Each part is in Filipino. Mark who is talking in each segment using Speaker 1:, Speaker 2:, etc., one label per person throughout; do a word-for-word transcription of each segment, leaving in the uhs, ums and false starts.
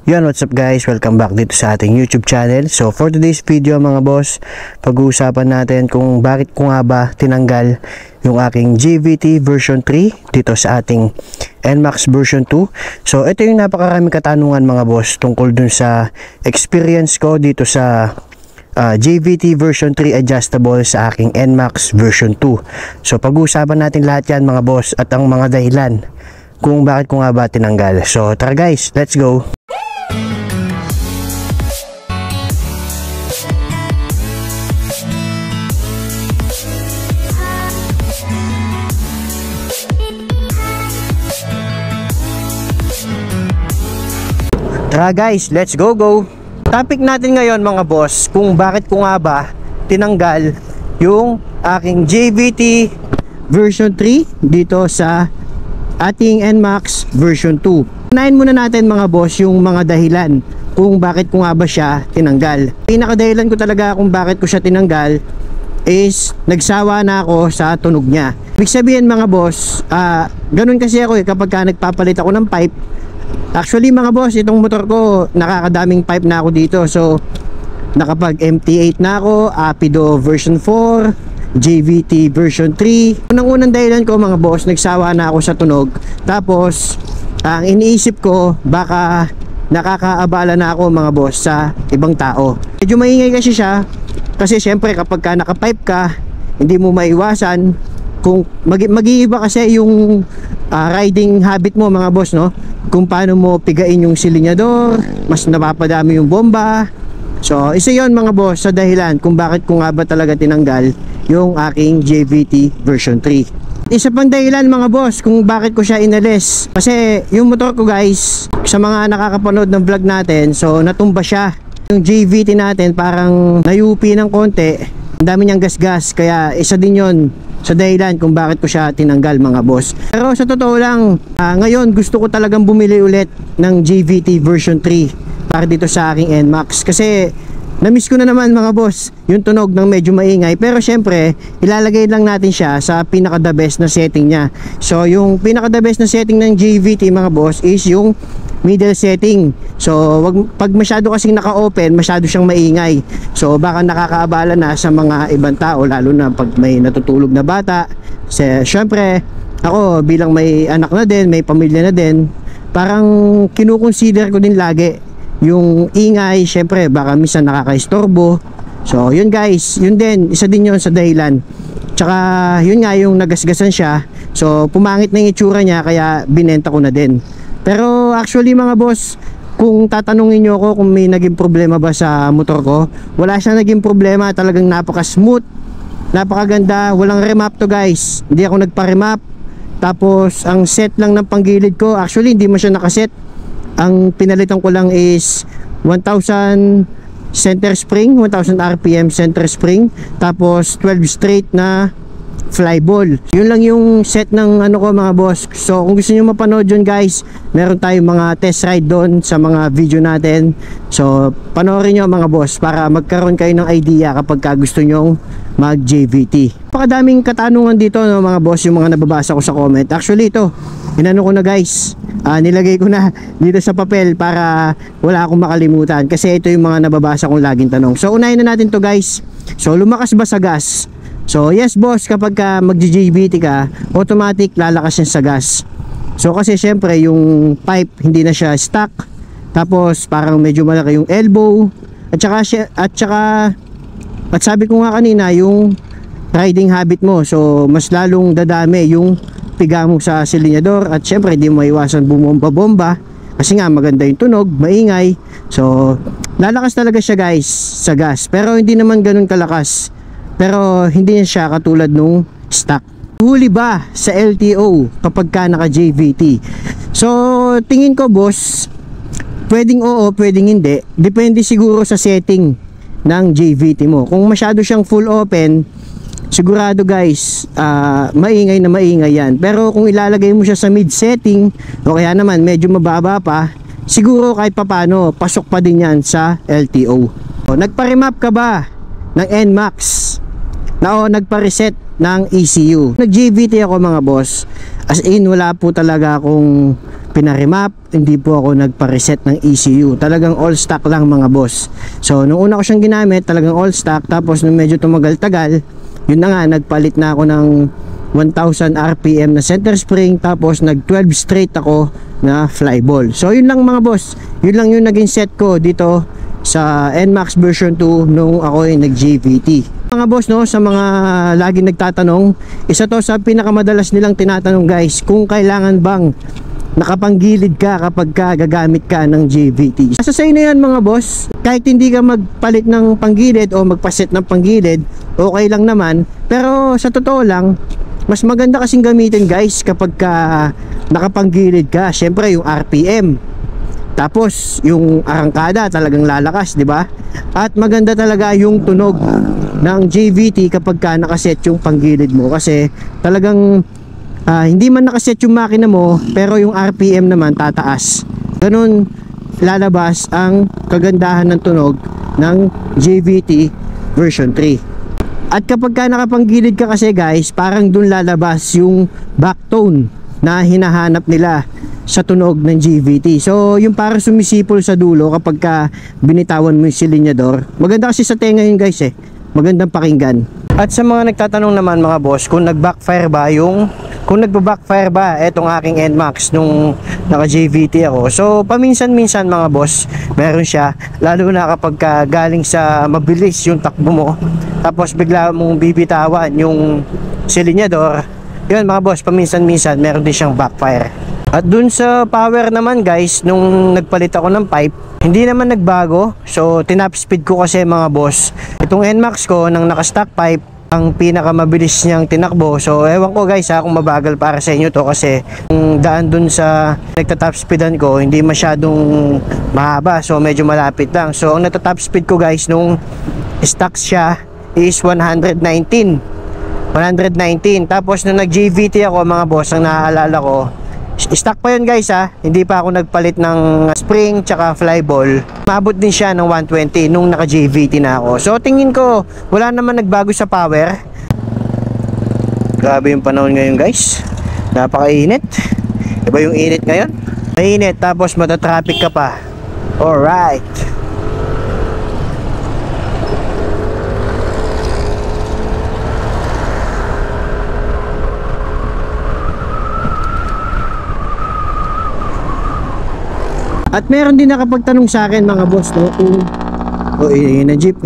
Speaker 1: Yan, what's up guys? Welcome back dito sa ating YouTube channel. So for today's video mga boss, pag-uusapan natin kung bakit ko nga ba tinanggal yung aking G V T version three dito sa ating N MAX version two. So ito yung napakaraming katanungan mga boss tungkol dun sa experience ko dito sa uh, G V T version three adjustable sa aking N MAX version two. So pag-uusapan natin lahat yan mga boss at ang mga dahilan kung bakit ko nga ba tinanggal. So tara guys, let's go! Tara guys, let's go go! Topic natin ngayon mga boss, kung bakit ko nga ba tinanggal yung aking G V T version three dito sa ating N MAX version two. Unahin muna natin mga boss yung mga dahilan kung bakit ko nga ba siya tinanggal. Pinakadahilan ko talaga kung bakit ko siya tinanggal is nagsawa na ako sa tunog niya. Ibig sabihin mga boss, uh, ganun kasi ako eh kapag ka nagpapalit ako ng pipe. Actually mga boss, itong motor ko nakakadaming pipe na ako dito. So nakapag M T eight na ako, Apido version four, G V T version three. Unang-unang dahilan ko mga boss, nagsawa na ako sa tunog. Tapos ang iniisip ko, baka nakakaabala na ako mga boss sa ibang tao. Medyo maingay kasi siya, kasi syempre kapag ka nakapipe ka, hindi mo maiwasan kung mag-iiba kasi yung uh, riding habit mo mga boss, no? Kung paano mo pigain yung silinyador, mas napapadami yung bomba. So isa yon mga boss sa dahilan kung bakit ko nga ba talaga tinanggal yung aking G V T version three. Isa pang dahilan mga boss kung bakit ko siya inalis, kasi yung motor ko guys, sa mga nakakapanood ng vlog natin, so natumba siya. Yung G V T natin parang nayupi ng konti, ang dami niyang gasgas, kaya isa din yon sa dahilan kung bakit ko siya tinanggal mga boss. Pero sa totoo lang, uh, ngayon gusto ko talagang bumili ulit ng G V T version three para dito sa aking N MAX, kasi na-miss ko na naman mga boss yung tunog ng medyo maingay. Pero syempre ilalagay lang natin siya sa pinaka the best na setting niya. So yung pinaka the best na setting ng G V T mga boss is yung middle setting. So wag, pag masyado kasing naka-open, masyado siyang maingay. So baka nakakaabala na sa mga ibang tao, lalo na pag may natutulog na bata. So, syempre ako bilang may anak na din, may pamilya na din, parang kinukonsider ko din lagi yung ingay. Syempre baka minsan nakakaistorbo. So yun guys, yun din, isa din yun sa dahilan. Tsaka yun nga yung nagasgasan siya, so pumangit na yung itsura niya, kaya binenta ko na din. Pero actually mga boss, kung tatanungin nyo ako kung may naging problema ba sa motor ko, wala siya naging problema. Talagang napaka smooth, napakaganda, walang remap to guys. Hindi ako nagpa-remap. Tapos ang set lang ng panggilid ko, actually hindi mo siya nakaset. Ang pinalitan ko lang is one thousand center spring, one thousand R P M center spring, tapos twelve straight na flyball. Yun lang yung set ng ano ko mga boss. So kung gusto niyo mapanood yun guys, meron tayong mga test ride doon sa mga video natin. So panoorin nyo mga boss para magkaroon kayo ng idea kapag ka gusto nyong mag G V T. Napakadaming katanungan dito no, mga boss, yung mga nababasa ko sa comment. Actually ito, inano ko na guys, uh, nilagay ko na dito sa papel para wala akong makalimutan, kasi ito yung mga nababasa kong laging tanong. So unahin na natin to guys. So lumakas ba sa gas? So yes boss, kapag ka mag-G V T ka, automatic lalakas yan sa gas. So kasi syempre yung pipe hindi na siya stuck, tapos parang medyo malaki yung elbow, at saka at saka at sabi ko nga kanina, yung riding habit mo, so mas lalong dadami yung piga mo sa silinyador, at syempre hindi mo maiwasan bumomba-bomba kasi nga maganda yung tunog, maingay. So lalakas talaga siya guys sa gas, pero hindi naman ganun kalakas. Pero hindi siya katulad nung stock. Huli ba sa L T O kapag ka naka G V T? So tingin ko boss, pwedeng oo, pwedeng hindi. Depende siguro sa setting ng G V T mo. Kung masyado siyang full open, sigurado guys, uh, maingay na maingay yan. Pero kung ilalagay mo siya sa mid setting, o kaya naman medyo mababa pa, siguro kahit papano pasok pa din yan sa L T O. O, nagpa-remap ka ba ng N MAX? na o nagpa-reset ng E C U. Nag-J V T ako mga boss. As in, wala po talaga akong pinaremap, hindi po ako nagpa-reset ng E C U. Talagang all stock lang mga boss. So, nung una ko siyang ginamit, talagang all stock. Tapos, nung medyo tumagal-tagal, yun na nga, nagpalit na ako ng one thousand R P M na center spring. Tapos, nag twelve straight ako na flyball. So, yun lang mga boss. Yun lang yung naging set ko dito sa N MAX version two nung ako ay nag-J V T. Mga boss, no, sa mga laging nagtatanong, isa to sa pinakamadalas nilang tinatanong guys, kung kailangan bang nakapanggilid ka kapag ka gagamit ka ng J V T. Sa sa'yo na yan mga boss, kahit hindi ka magpalit ng panggilid o magpaset ng panggilid, okay lang naman. Pero sa totoo lang, mas maganda kasing gamitin guys kapag ka nakapanggilid ka. Syempre yung R P M, tapos yung arangkada talagang lalakas, di ba? At maganda talaga yung tunog ng J V T kapag ka nakaset yung panggilid mo, kasi talagang uh, hindi man nakaset yung makina mo, pero yung R P M naman tataas. Ganun lalabas ang kagandahan ng tunog ng J V T version three. At kapag ka nakapanggilid ka kasi guys, parang dun lalabas yung backtone na hinahanap nila sa tunog ng J V T. So yung parang sumisipol sa dulo kapag ka binitawan mo yung silinyador. Maganda kasi sa tenga yun guys eh, magandang pakinggan. At sa mga nagtatanong naman mga boss, kung nag-backfire ba yung kung nagba-backfire ba etong aking N MAX nung naka-J V T ako. So paminsan-minsan mga boss, meron siya, lalo na kapag ka galing sa mabilis yung takbo mo, tapos bigla mong bibitawan yung silinyador. Yun mga boss, paminsan-minsan meron din siyang backfire. At dun sa power naman guys, nung nagpalit ako ng pipe, hindi naman nagbago. So tinap speed ko kasi mga boss, itong N MAX ko nang naka-stock pipe, ang pinakamabilis niyang tinakbo. So ewan ko guys ha, kung mabagal para sa inyo to, kasi yung daan dun sa nagta-top speedan ko hindi masyadong mahaba, so medyo malapit lang. So ang nagta-top speed ko guys nung stock siya is one nineteen. Tapos nung nag-J V T ako mga boss, ang naaalala ko, stock pa yun guys ha, hindi pa ako nagpalit ng spring tsaka flyball, maabot din siya ng one twenty nung naka J V T na ako. So tingin ko wala naman nagbago sa power. Grabe yung panahon ngayon guys, napakainit. Diba yung init ngayon? Mainit tapos matatraffic ka pa. Alright, at meron din nakapagtanong sa akin mga boss, no, kung oh, yun na jeep.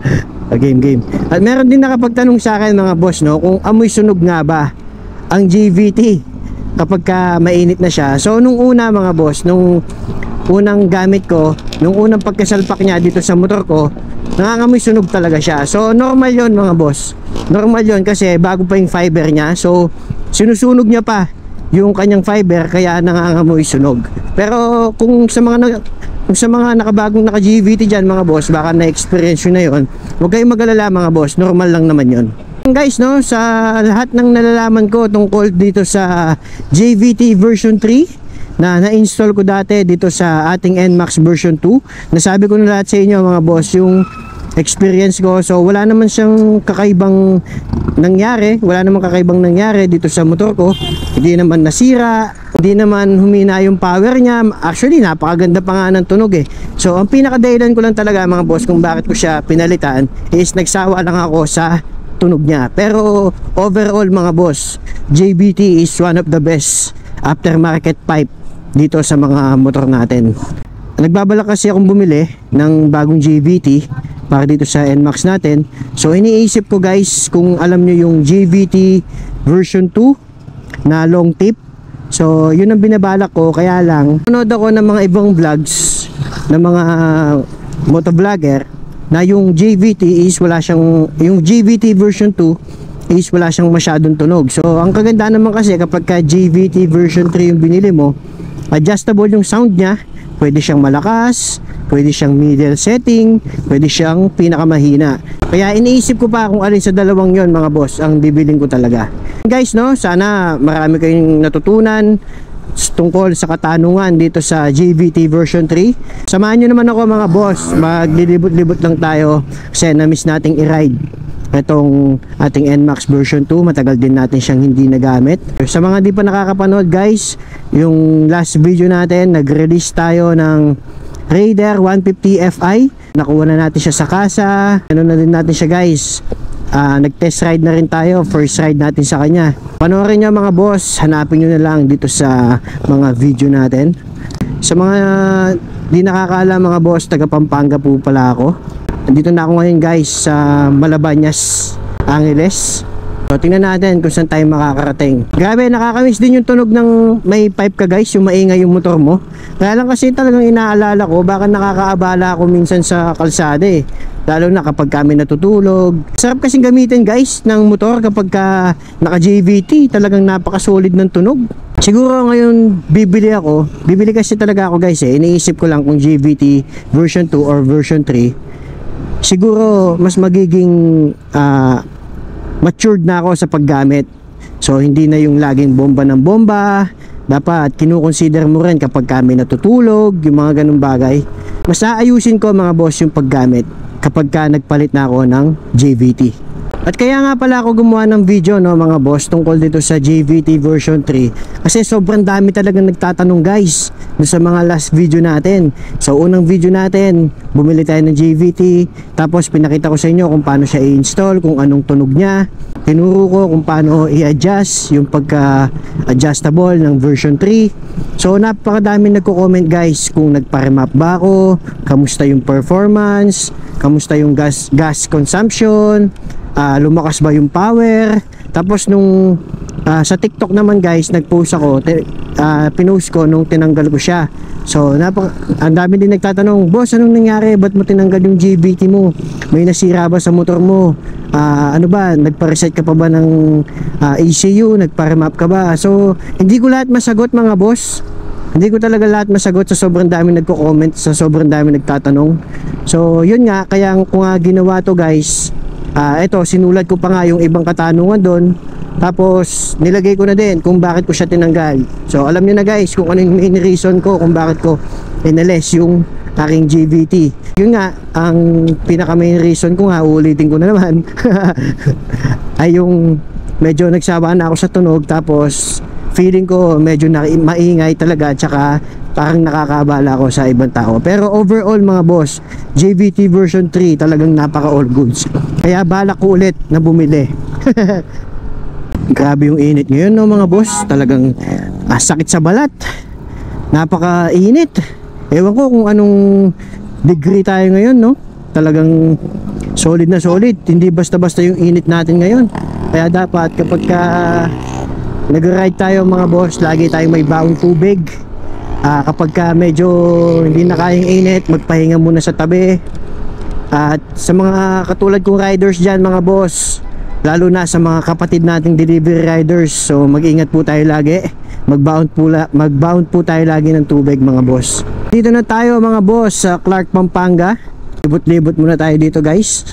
Speaker 1: game game. At meron din nakapagtanong sa akin mga boss, no, kung amoy sunog nga ba ang J V T kapag ka mainit na siya. So nung una mga boss, nung unang gamit ko, nung unang pagkasalpak niya dito sa motor ko, nangangamoy sunog talaga siya. So normal yon mga boss, normal yon kasi bago pa yung fiber niya. So sinusunog niya pa yung kanyang fiber, kaya nangangamoy sunog. Pero kung sa mga kung sa mga nakabagong naka J V T dyan mga boss, baka na-experience yun na yun, huwag kayong mag-alala mga boss, normal lang naman yun. Guys, no, sa lahat ng nalalaman ko tungkol dito sa J V T version three na na-install ko dati dito sa ating N MAX version two, nasabi ko na lahat sa inyo mga boss yung experience ko. So wala naman siyang kakaibang nangyari, wala naman kakaibang nangyari dito sa motor ko. Hindi naman nasira, hindi naman humina yung power niya. Actually napakaganda pa nga ng tunog eh. So ang pinakadahilan ko lang talaga mga boss kung bakit ko siya pinalitan is nagsawa lang ako sa tunog niya. Pero overall mga boss, J V T is one of the best aftermarket pipe dito sa mga motor natin. Nagbabalak kasi akong bumili ng bagong J V T para dito sa N MAX natin. So iniisip ko guys, kung alam nyo yung J V T version two na long tip, so yun ang binabalak ko. Kaya lang nanood ako ng mga ibang vlogs ng mga motovlogger na yung J V T is wala siyang, yung J V T version two is wala siyang masyadong tunog. So ang kaganda naman kasi kapag ka J V T version three yung binili mo, adjustable yung sound niya. Pwede siyang malakas, pwede siyang middle setting, pwede siyang pinakamahina. Kaya iniisip ko pa kung alin sa dalawang yon mga boss ang bibiling ko talaga. Guys, no, sana marami kayong natutunan tungkol sa katanungan dito sa J V T version three. Samahan nyo naman ako mga boss, maglilibot-libot lang tayo kasi na-miss nating i-ride itong ating N MAX version two. Matagal din natin siyang hindi nagamit. Sa mga di pa nakakapanood guys, yung last video natin, nag-release tayo ng Raider one fifty F I. Nakuha na natin siya sa casa. Ano na din natin siya guys, uh, nag-test ride na rin tayo. First ride natin sa kanya. Panoorin nyo mga boss, hanapin nyo na lang dito sa mga video natin. Sa mga di nakakaalam mga boss, taga Pampanga po pala ako. Nandito na ako ngayon guys sa Malabañas, Angeles. So tingnan natin kung saan tayo makakarating. Grabe, nakakamiss din yung tunog ng may pipe ka guys, yung maingay yung motor mo. Kaya lang kasi talagang inaalala ko, baka nakakaabala ako minsan sa kalsada eh. Lalo na kapag kami natutulog. Sarap kasing gamitin guys ng motor kapag ka naka J V T, talagang napakasolid ng tunog. Siguro ngayon bibili ako, bibili kasi talaga ako guys eh. Iniisip ko lang kung J V T version two or version three. Siguro mas magiging uh, matured na ako sa paggamit. So hindi na yung laging bomba ng bomba. Dapat kinukonsider mo rin kapag kami natutulog, yung mga ganung bagay. Mas aayusin ko mga boss yung paggamit kapag ka nagpalit na ako ng J V T. At kaya nga pala ako gumawa ng video no mga boss tungkol dito sa J V T version three, kasi sobrang dami talagang nagtatanong guys sa mga last video natin. So unang video natin, bumili tayo ng J V T, tapos pinakita ko sa inyo kung paano siya i-install, kung anong tunog niya. Tinuro ko kung paano i-adjust yung pagka adjustable ng version three. So napakadami nagko-comment guys kung nagpa-remap ba ako, kamusta yung performance, kamusta yung gas gas consumption, Uh, lumakas ba yung power. Tapos nung uh, sa TikTok naman guys, nagpost ako, uh, pinost ko nung tinanggal ko siya. So napak ang dami din nagtatanong, boss anong nangyari, ba't mo tinanggal yung J V T mo, may nasira ba sa motor mo, uh, ano ba, nagpa-reset ka pa ba ng uh, E C U, nagpa-remap ka ba? So hindi ko lahat masagot mga boss, hindi ko talaga lahat masagot sa sobrang dami nagko-comment, sa sobrang dami nagtatanong. So yun nga, kaya kung nga ginawa to guys, Uh, ito, sinulat ko pa nga yung ibang katanungan doon. Tapos nilagay ko na din kung bakit ko siya tinanggal. So alam niyo na guys kung ano yung main reason ko kung bakit ko inalis yung aking J V T. Yun nga, ang pinaka main reason ko nga, ulitin ko na naman ay yung medyo nagsawa na ako sa tunog. Tapos feeling ko medyo na maingay talaga, tsaka parang nakakabala ako sa ibang tao. Pero overall mga boss, J V T version three talagang napaka all goods. Kaya balak ko ulit na bumili. Grabe yung init ngayon no mga boss, talagang ah, sakit sa balat, napaka init. Ewan ko kung anong degree tayo ngayon no, talagang solid na solid, hindi basta basta yung init natin ngayon. Kaya dapat kapag ka nag-ride tayo mga boss, lagi tayong may baong tubig. Uh, kapag ka medyo hindi na kayang init, magpahinga muna sa tabi. At sa mga katulad kong riders dyan mga boss, lalo na sa mga kapatid nating delivery riders, so mag-ingat po tayo lagi. Mag-bound po, mag-bound po tayo lagi ng tubig mga boss. Dito na tayo mga boss sa Clark, Pampanga. Libot-libot muna tayo dito guys.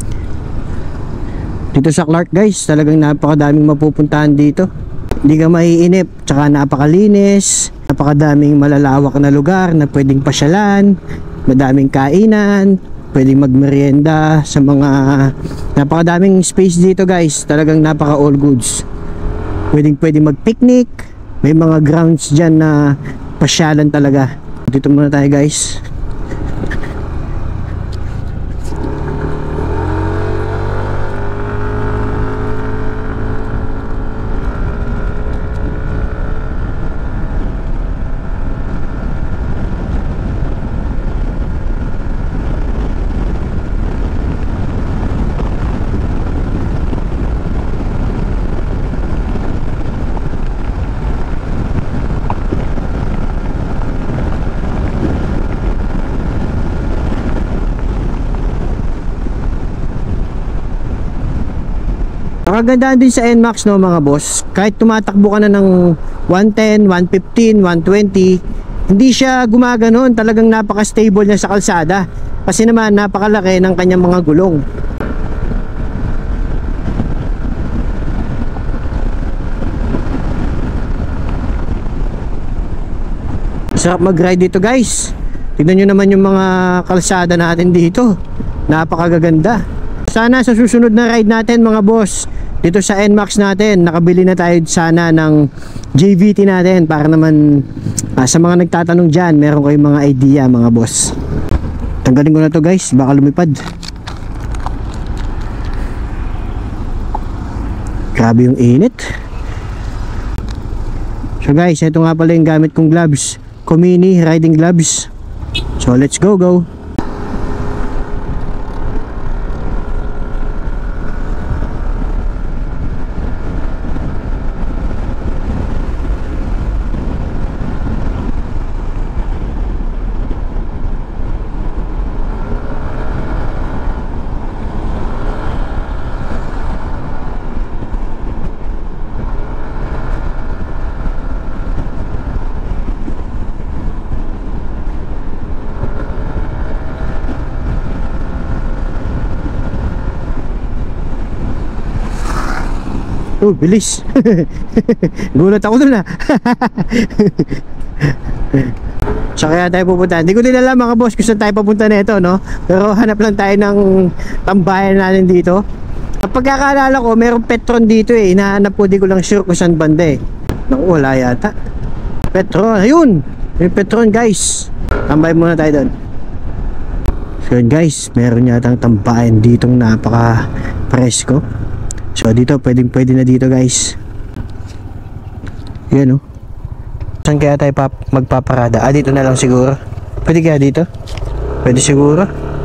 Speaker 1: Dito sa Clark guys, talagang napakadaming mapupuntahan dito. Hindi ka maiinip, tsaka napakalinis. Napakadaming malalawak na lugar na pwedeng pasyalan, madaming kainan, pwedeng magmerienda sa mga, napakadaming space dito guys, talagang napaka all goods. Pwedeng pwedeng mag-picnic, may mga grounds dyan na pasyalan talaga. Dito muna tayo guys. Nakagandaan din sa N MAX no mga boss, kahit tumatakbo ka na ng one ten, one fifteen, one twenty, hindi siya gumaganon. Talagang napaka-stable niya sa kalsada, kasi naman napakalaki ng kanyang mga gulong. Sarap mag-ride dito guys. Tignan nyo naman yung mga kalsada natin dito, napakagaganda. Sana sa susunod na ride natin mga boss, dito sa N MAX natin, nakabili na tayo sana ng J V T natin para naman uh, sa mga nagtatanong dyan, meron kayong mga idea mga boss. Tanggalin ko na to guys, baka lumipad. Grabe yung init. So guys, ito nga pala yung gamit kong gloves, Komini riding gloves. So let's go go. Oh, bilis. Gulat ako dun ah. So kaya tayo pupunta. Hindi ko din alam mga boss kung saan tayo papunta nito, no? Pero hanap lang tayo ng tambayan natin dito. Ang pagkakaalala ko, mayroong Petron dito eh. Hinahanap ko, di ko lang sure kung saan banda eh. Naku, wala yata. Petron, ayun! May Petron guys. Tambay muna tayo doon. So yun guys, meron yatang tambayan ditong napaka presko. So dito, pwedeng pwede na dito guys. Yan oh. Saan kaya tayo magpaparada? Ah, dito na lang siguro. Pwede kaya dito? Pwede siguro.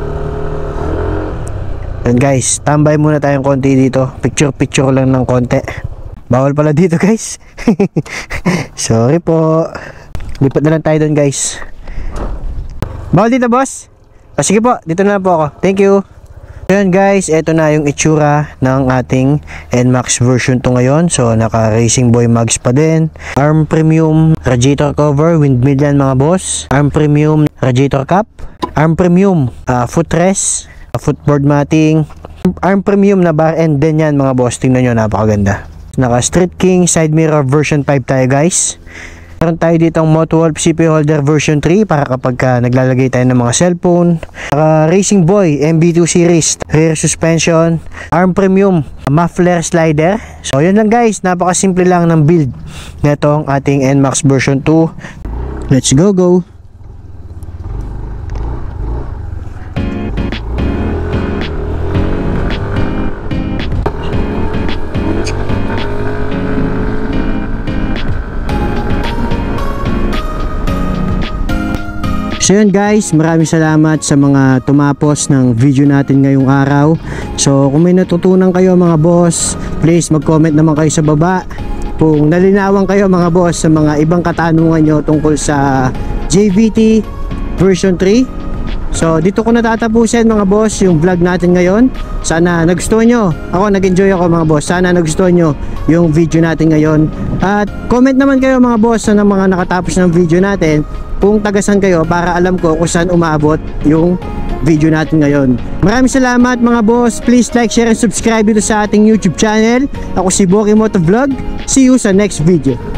Speaker 1: Yan guys, tambay muna tayong konti dito. Picture picture lang ng konti. Bawal pala dito guys. Sorry po. Lipat na lang tayo doon guys. Bawal dito boss? Ah, sige po, dito na lang po ako. Thank you. Ayan guys, eto na yung itsura ng ating N MAX version two ngayon. So naka Racing Boy mags pa din. Arm Premium radiator cover, windmill yan mga boss. Arm Premium radiator cap. Arm Premium uh, footrest, uh, footboard matting. Arm Premium na bar end din yan mga boss. Tingnan nyo, napakaganda. Naka Street King side mirror version five tayo guys. Meron tayo dito ang Motowolf C P holder version three para kapag ka naglalagay tayo ng mga cellphone. Naka Racing Boy M B two series, rear suspension, arm premium, muffler slider. So yun lang guys, napakasimple lang ng build nitong ating N MAX version two. Let's go go. So yun guys, maraming salamat sa mga tumapos ng video natin ngayong araw. So kung may natutunan kayo mga boss, please mag-comment naman kayo sa baba. Kung nalinawan kayo mga boss sa mga ibang katanungan nyo tungkol sa J V T version three. So dito ko natatapusin mga boss yung vlog natin ngayon. Sana nagustuhan nyo. Ako nag-enjoy ako mga boss. Sana nagustuhan nyo yung video natin ngayon. At comment naman kayo mga boss sa mga nakatapos ng video natin, kung tagasan kayo para alam ko kung saan umaabot yung video natin ngayon. Maraming salamat mga boss. Please like, share, and subscribe dito sa ating YouTube channel. Ako si Boki Motovlog. See you sa next video.